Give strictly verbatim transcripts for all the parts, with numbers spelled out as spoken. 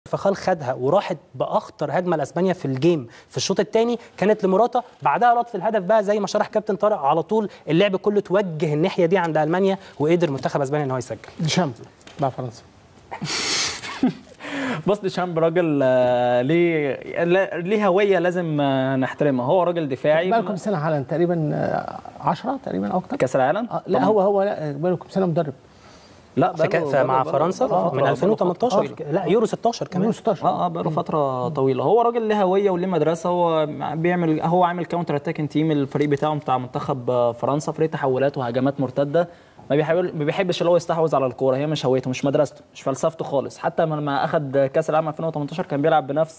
فخال خدها وراحت باخطر هجمه لاسبانيا في الجيم في الشوط الثاني كانت لمراتا، بعدها لطف الهدف بقى زي ما شرح كابتن طارق على طول اللعب كله توجه الناحيه دي عند المانيا وقدر منتخب اسبانيا ان هو يسجل. ديشامب مع فرنسا. بص ديشامب راجل ليه ليه هويه لازم نحترمها، هو راجل دفاعي. بقالكم سنه حالا تقريبا عشرة تقريبا او اكتر كاس العالم. آه لا هو هو لا بقالكم سنه مدرب. لا بقى مع فرنسا من ألفين وثمانية عشر لا يورو ستاشر كمان. يورو ستاشر اه اه بقاله فتره طويله. هو راجل له هويه وليه مدرسه، هو بيعمل هو عامل كاونتر اتاكينج تيم. الفريق بتاعه بتاع منتخب فرنسا فريق تحولات وهجمات مرتده، ما بيحاول ما بيحبش اللي هو يستحوذ على الكوره، هي مش هويته مش مدرسته مش فلسفته خالص. حتى لما اخذ كاس العالم ألفين وثمانية عشر كان بيلعب بنفس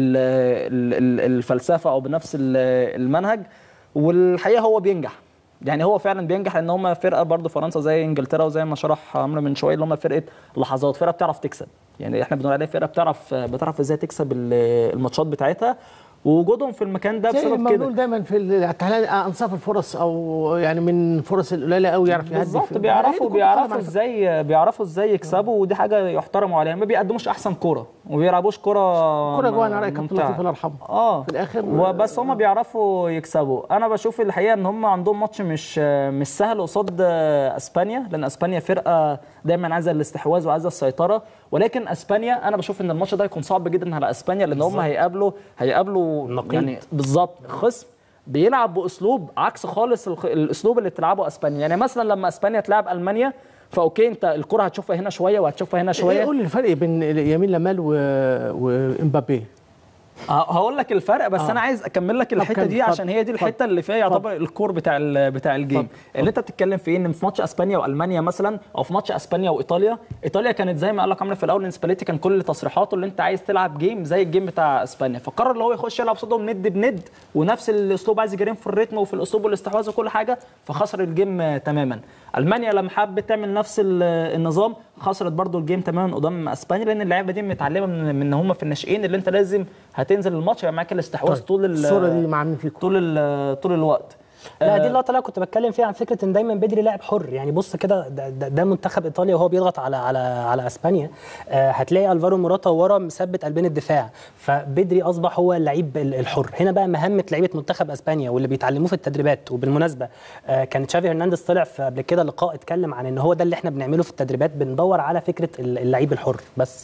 الفلسفه او بنفس المنهج، والحقيقه هو بينجح. يعني هو فعلا بينجح لان هم فرقه برضه فرنسا زي انجلترا وزي ما شرح عمرو من شويه اللي هم فرقه لحظات، فرقه بتعرف تكسب. يعني احنا بنقول عليها فرقه بتعرف بتعرف ازاي تكسب الماتشات بتاعتها، ووجودهم في المكان ده بسبب كده. دايما في انصاف الفرص او يعني من الفرص القليله قوي يعرف يهدي. بالظبط بيعرفوا بيعرفوا ازاي بيعرفوا ازاي يكسبوا، ودي حاجه يحترموا عليها. ما بيقدموش احسن كوره وما بيلعبوش كوره كوره جوه. انا رايي كابتن لطيف الله يرحمه اه في الاخر وبس هم بيعرفوا يكسبوا. انا بشوف الحقيقه ان هم عندهم ماتش مش مش سهل قصاد اسبانيا، لان اسبانيا فرقه دايما عايزه الاستحواذ وعايزه السيطره، ولكن اسبانيا انا بشوف ان الماتش ده هيكون صعب جدا على اسبانيا، لان هم هيقابلوا هيقابلوا نقيض. يعني بالظبط خصم بيلعب باسلوب عكس خالص الاسلوب اللي بتلعبه اسبانيا. يعني مثلا لما اسبانيا تلعب المانيا فاوكي انت الكره هتشوفها هنا شويه وهتشوفها هنا شويه. ايه قول لي الفرق بين يمين لامال و... وامبابي؟ هقول لك الفرق بس آه. انا عايز اكمل لك الحته دي عشان هي دي الحته اللي فيها يعتبر الكور بتاع بتاع الجيم. اللي انت بتتكلم فيه ان في ماتش اسبانيا والمانيا مثلا، او في ماتش اسبانيا وايطاليا، ايطاليا كانت زي ما قال لك عمرو في الاول ان سباليتي كان كل تصريحاته اللي انت عايز تلعب جيم زي الجيم بتاع اسبانيا، فقرر اللي هو يخش يلعب قصادهم ند بند ونفس الاسلوب، عايز يجريهم في الريتم وفي الاسلوب والاستحواذ وكل حاجه، فخسر الجيم تماما. المانيا لما حبت تعمل نفس النظام خسرت برضو الجيم تماما قدام اسبانيا، لان اللعيبه دي متعلمه من ان هم في الناشئين اللي انت لازم هتنزل الماتش يبقى معاك الاستحواذ طيب. طول الصوره دي مع مين فيكم طول طول الوقت. لا دي اللقطه اللي كنت بتكلم فيها عن فكره ان دايما بدري لاعب حر. يعني بص كده ده, ده, ده منتخب ايطاليا وهو بيضغط على على على اسبانيا، آه هتلاقي الفارو موراتا ورا مثبت قلبين الدفاع، فبدري اصبح هو اللعيب الحر. هنا بقى مهمه لعيبه منتخب اسبانيا واللي بيتعلموه في التدريبات. وبالمناسبه آه كان تشافي هرنانديز طلع في قبل كده لقاء اتكلم عن ان هو ده اللي احنا بنعمله في التدريبات، بندور على فكره اللعيب الحر بس.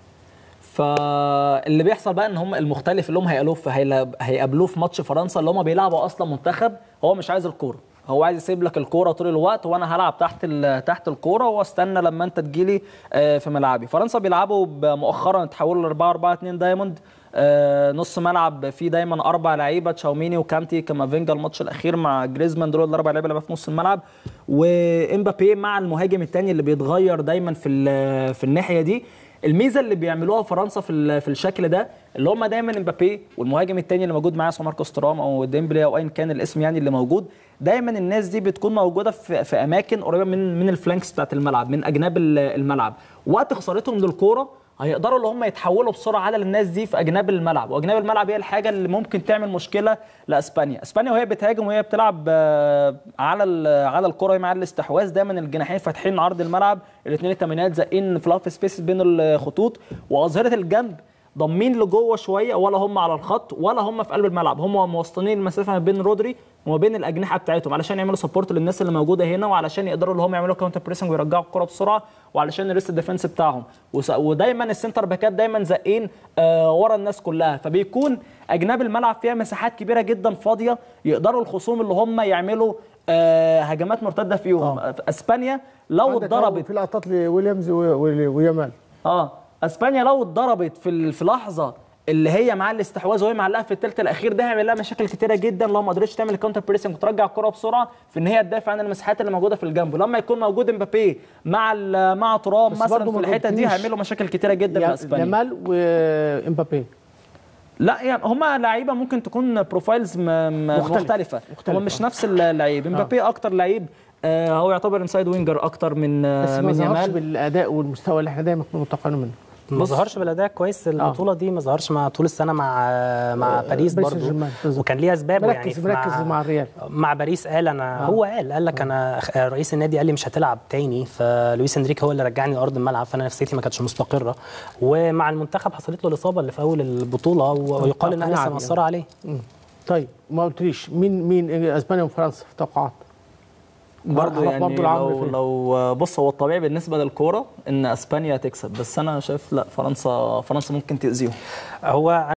فاللي بيحصل بقى ان هم المختلف اللي هم هيقابلوه هيقابلوه في ماتش فرنسا اللي هم بيلعبوا اصلا منتخب هو مش عايز الكوره، هو عايز يسيب لك الكوره طول الوقت وانا هلعب تحت تحت الكوره واستنى لما انت تجيلي في ملعبي. فرنسا بيلعبوا مؤخرا تحولوا ل أربعة أربعة اتنين دايموند، نص ملعب فيه دايما اربع لعيبه، تشاوميني وكانتي كامافينجا الماتش الاخير مع جريزمان، دول الاربع لعيبه اللي في نص الملعب، وامبابي مع المهاجم الثاني اللي بيتغير دايما في في الناحيه دي. الميزه اللي بيعملوها فرنسا في في الشكل ده اللي هم دايما امبابي والمهاجم الثاني اللي موجود معاه سواء ماركوس تورام او ديمبلي او ايا كان الاسم يعني اللي موجود، دايما الناس دي بتكون موجوده في, في اماكن قريبه من من الفلانكس بتاعت الملعب، من اجناب الملعب. وقت خسارتهم للكوره هيقدروا اللي هم يتحولوا بسرعه على الناس دي في اجناب الملعب، واجناب الملعب هي الحاجه اللي ممكن تعمل مشكله لاسبانيا. اسبانيا وهي بتهاجم وهي بتلعب على على الكره مع الاستحواذ دايما الجناحين فاتحين عرض الملعب، الاثنين الثمانينات زقين فلاف سبيس بين الخطوط، واظهره الجنب ضمين لجوه شويه، ولا هم على الخط ولا هم في قلب الملعب، هم موسطنين المسافه ما بين رودري وما بين الاجنحه بتاعتهم علشان يعملوا سبورت للناس اللي موجوده هنا، وعلشان يقدروا اللي هم يعملوا كاونتر بريسنج ويرجعوا الكره بسرعه، وعلشان يرست الديفنس بتاعهم. ودايما السنتر باكات دايما زقين آه ورا الناس كلها، فبيكون اجناب الملعب فيها مساحات كبيره جدا فاضيه يقدروا الخصوم اللي هم يعملوا آه هجمات مرتده فيهم. آه. اسبانيا لو اتضربت في لقطات لويليامز ويامال اه اسبانيا لو اتضربت في في لحظه اللي هي مع الاستحواذ وهي معلقه في الثلث الاخير ده هيعمل لها مشاكل كتيره جدا لو ما قدرتش تعمل الكاونتر بريسنج وترجع الكره بسرعه في ان هي تدافع عن المساحات اللي موجوده في الجنب. ولما يكون موجود امبابي مع مع ترام مثلا في الحته دي هيعملوا مشاكل كتيره جدا لاسبانيا. يامال وامبابي لا يعني هما لعيبه ممكن تكون بروفايلز مختلفه, مختلفه. مختلفة. هم مش نفس اللعيب. امبابي آه. اكتر لعيب آه هو يعتبر انسايد وينجر اكتر من بس آه من يامال يامال بالاداء والمستوى اللي احنا دايما متوقعينه منه. ما ظهرش بالاداء كويس البطوله دي، ما ظهرش مع طول السنه مع مع باريس باريس برضو، جيرمان، بالظبط. وكان ليه اسبابه يعني. مركز مركز مع الريال. مع باريس قال انا، هو قال قال لك انا رئيس النادي قال لي مش هتلعب تاني، فلويس انريك هو اللي رجعني لارض الملعب، فانا نفسيتي ما كانتش مستقره. ومع المنتخب حصلت له الاصابه اللي في اول البطوله، ويقال انها لسه مأثره عليه. طيب ما قلتليش مين مين اسبانيا وفرنسا في توقعات؟ برضه يعني لو لو بص، هو الطبيعي بالنسبه للكوره ان اسبانيا تكسب، بس انا شايف لا، فرنسا فرنسا ممكن تاذيهم. هو